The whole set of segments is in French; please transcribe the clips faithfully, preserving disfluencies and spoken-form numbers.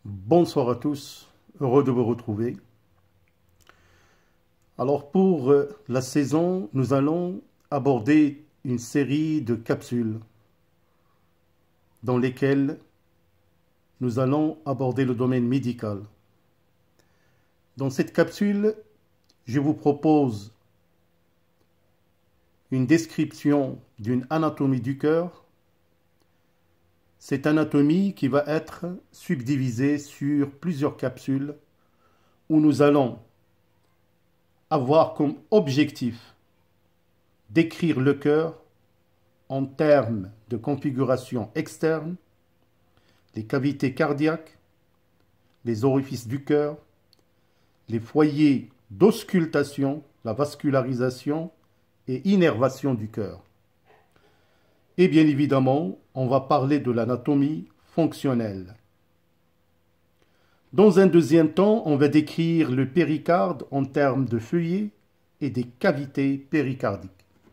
Bonsoir à tous, heureux de vous retrouver. Alors pour euh, la saison, nous allons aborder une série de capsules dans lesquelles nous allons aborder le domaine médical. Dans cette capsule, je vous propose une description d'une anatomie du cœur. Cette anatomie qui va être subdivisée sur plusieurs capsules où nous allons avoir comme objectif d'écrire le cœur en termes de configuration externe, les cavités cardiaques, les orifices du cœur, les foyers d'auscultation, la vascularisation et innervation du cœur. Et bien évidemment, on va parler de l'anatomie fonctionnelle. Dans un deuxième temps, on va décrire le péricarde en termes de feuillets et des cavités péricardiques.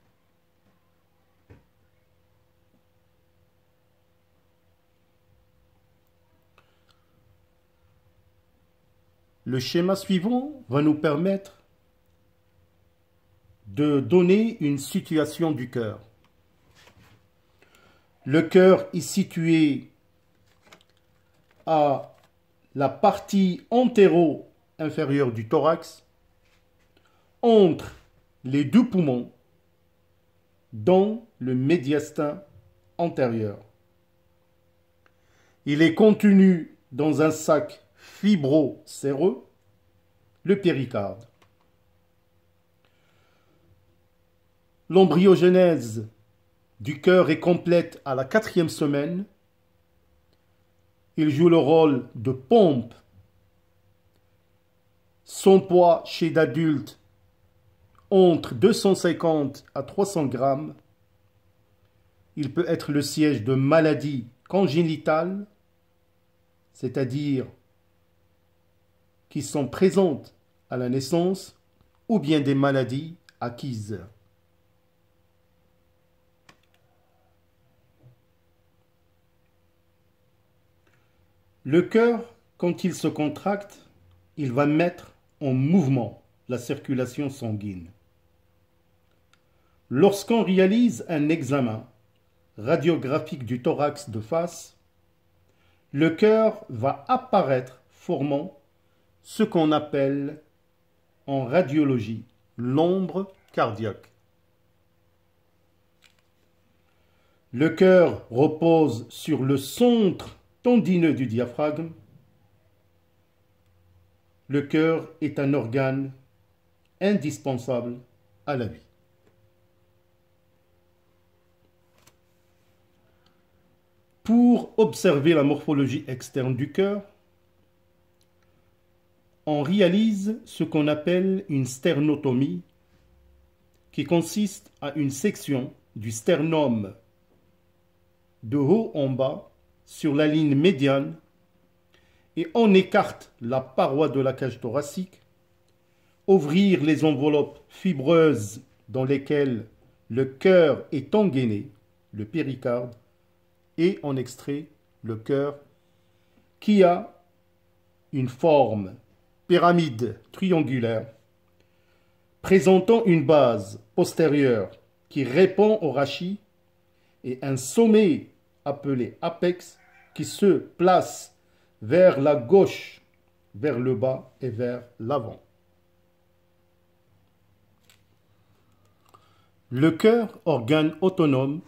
Le schéma suivant va nous permettre de donner une situation du cœur. Le cœur est situé à la partie antéro-inférieure du thorax, entre les deux poumons, dans le médiastin antérieur. Il est contenu dans un sac fibro-séreux, le péricarde. L'embryogenèse du cœur est complète à la quatrième semaine. Il joue le rôle de pompe. Son poids chez l'adulte entre deux cent cinquante à trois cents grammes. Il peut être le siège de maladies congénitales, c'est-à-dire qui sont présentes à la naissance, ou bien des maladies acquises. Le cœur, quand il se contracte, il va mettre en mouvement la circulation sanguine. Lorsqu'on réalise un examen radiographique du thorax de face, le cœur va apparaître formant ce qu'on appelle en radiologie l'ombre cardiaque. Le cœur repose sur le centre tendineux du diaphragme. Le cœur est un organe indispensable à la vie. Pour observer la morphologie externe du cœur, on réalise ce qu'on appelle une sternotomie, qui consiste à une section du sternum de haut en bas sur la ligne médiane, et on écarte la paroi de la cage thoracique, ouvrir les enveloppes fibreuses dans lesquelles le cœur est engainé, le péricarde, et on extrait le cœur qui a une forme pyramide triangulaire présentant une base postérieure qui répond au rachis et un sommet appelé apex qui se place vers la gauche, vers le bas et vers l'avant. Le cœur, organe autonome,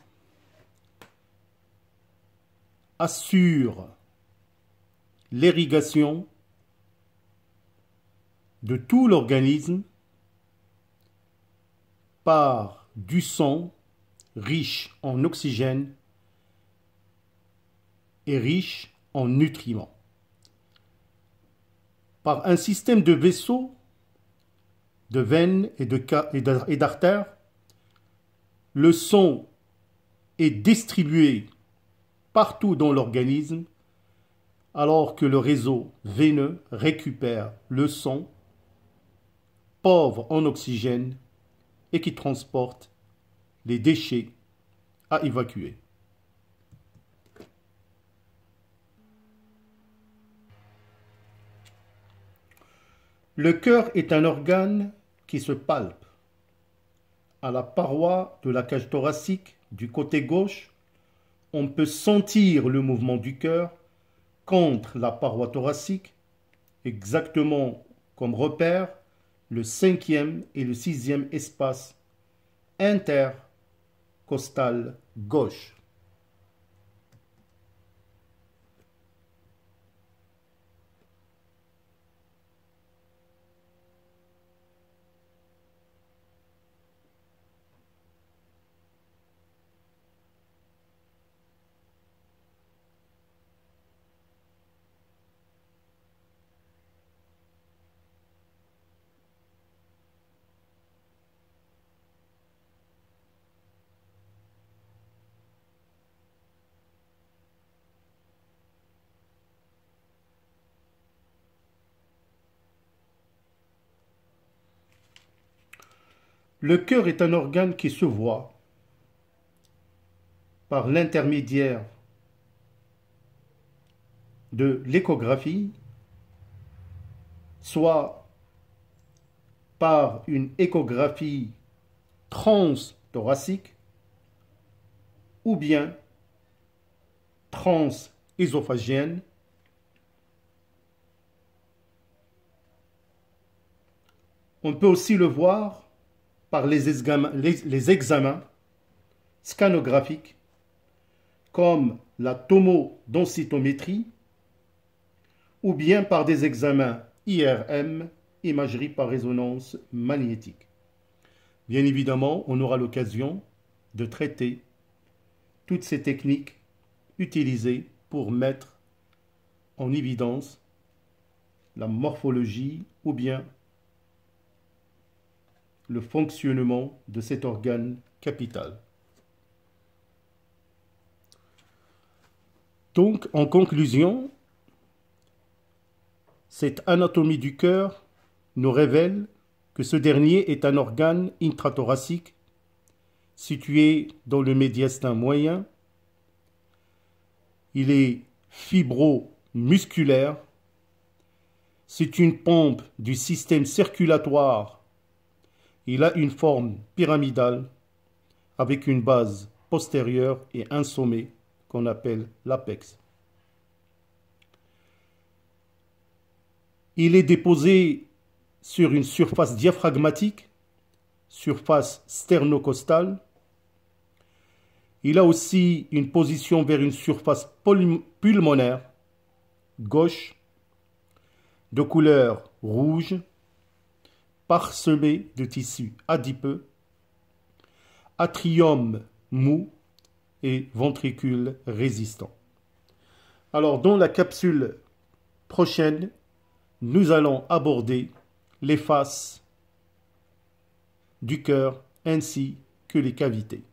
assure l'irrigation de tout l'organisme par du sang riche en oxygène et riche en nutriments. Par un système de vaisseaux, de veines et d'artères, le sang est distribué partout dans l'organisme, alors que le réseau veineux récupère le sang pauvre en oxygène et qui transporte les déchets à évacuer. Le cœur est un organe qui se palpe. À la paroi de la cage thoracique du côté gauche, on peut sentir le mouvement du cœur contre la paroi thoracique, exactement comme repère le cinquième et le sixième espace intercostal gauche. Le cœur est un organe qui se voit par l'intermédiaire de l'échographie, soit par une échographie transthoracique ou bien transésophagienne. On peut aussi le voir par les examens, les, les examens scanographiques comme la tomodensitométrie ou bien par des examens I R M, imagerie par résonance magnétique. Bien évidemment, on aura l'occasion de traiter toutes ces techniques utilisées pour mettre en évidence la morphologie ou bien le fonctionnement de cet organe capital. Donc, en conclusion, cette anatomie du cœur nous révèle que ce dernier est un organe intrathoracique situé dans le médiastin moyen. Il est fibromusculaire. C'est une pompe du système circulatoire. Il a une forme pyramidale avec une base postérieure et un sommet qu'on appelle l'apex. Il est déposé sur une surface diaphragmatique, surface sternocostale. Il a aussi une position vers une surface pulmonaire gauche, de couleur rouge, parsemé de tissus adipeux, atrium mou et ventricule résistant. Alors, dans la capsule prochaine, nous allons aborder les faces du cœur ainsi que les cavités.